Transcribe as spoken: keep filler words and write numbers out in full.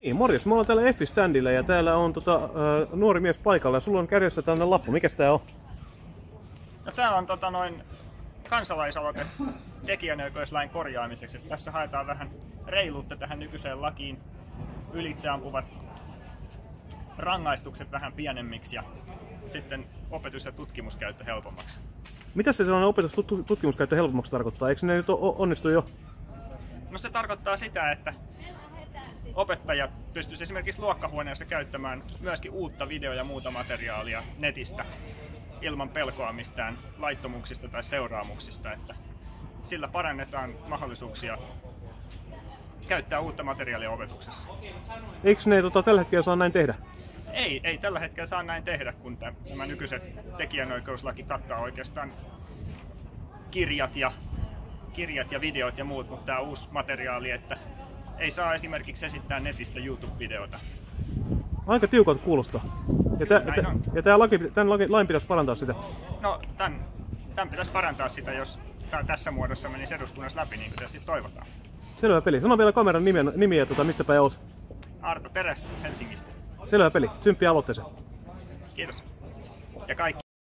Niin, morjes, me ollaan täällä Effi-standilla ja täällä on tota, äh, nuori mies paikalla ja sulla on kädessä tällainen lappu. Mikäs tää on? No, tää on tota, noin kansalaisaloite tekijänoikeuslain korjaamiseksi. Tässä haetaan vähän reiluutta tähän nykyiseen lakiin. Ylitseampuvat rangaistukset vähän pienemmiksi ja sitten opetus- ja tutkimuskäyttö helpommaksi. Mitä se sellainen opetus- ja tutkimuskäyttö helpommaksi tarkoittaa? Eikö ne nyt onnistu jo? No, se tarkoittaa sitä, että opettajat pystyisivät esimerkiksi luokkahuoneessa käyttämään myöskin uutta video- ja muuta materiaalia netistä ilman pelkoa mistään laittomuuksista tai seuraamuksista. Että sillä parannetaan mahdollisuuksia käyttää uutta materiaalia opetuksessa. Eikö ne tota, tällä hetkellä saa näin tehdä? Ei, ei tällä hetkellä saa näin tehdä, kun tämä nykyiset tekijänoikeuslaki kattaa oikeastaan kirjat ja, kirjat ja videot ja muut, mutta tämä uusi materiaali, että ei saa esimerkiksi esittää netistä YouTube-videota. Aika tiukalta kuulostaa. Ja, tä, tä, ja tämä laki, tämän laki, lain pitäisi parantaa sitä. No, tämän, tämän pitäisi parantaa sitä, jos tämä tässä muodossa menisi eduskunnassa läpi, niin kuin tietysti toivotaan. Selvä peli. Sano vielä kameran nimiä, nimiä tota, mistä päin oot. Arto Teräs Helsingistä. Selvä peli. Tsympiä aloitteeseen. Kiitos. Ja kaikki.